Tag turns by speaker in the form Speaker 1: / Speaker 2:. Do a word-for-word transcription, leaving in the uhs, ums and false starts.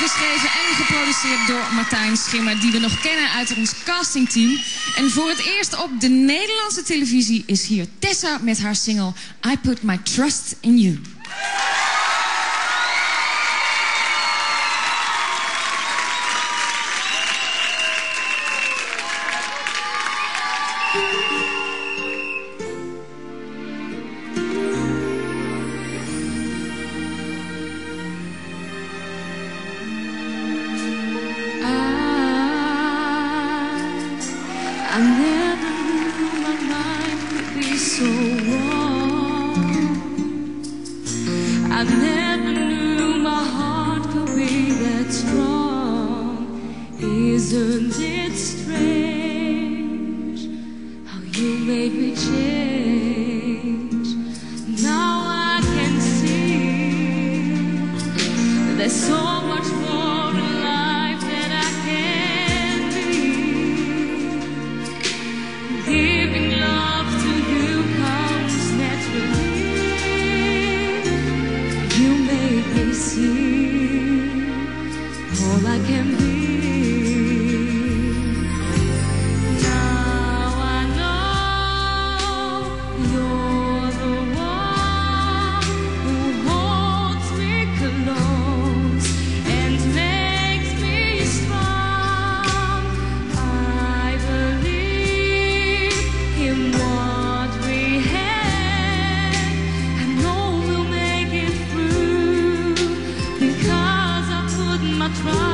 Speaker 1: geschreven en geproduceerd door Martijn Schimmer, die we nog kennen uit ons castingteam. En voor het eerst op de Nederlandse televisie is hier Tessa met haar single I Put My Trust in You.
Speaker 2: I never knew my mind could be so wrong. I never knew my heart could be that strong. Isn't it strange how you made me change? Now I can see there's so much more in life that I can be. Giving love to you comes naturally. You make me see all I can be. Now I know you're the one who holds me close and makes me strong. I believe in what we have. I know we'll make it through because I put my trust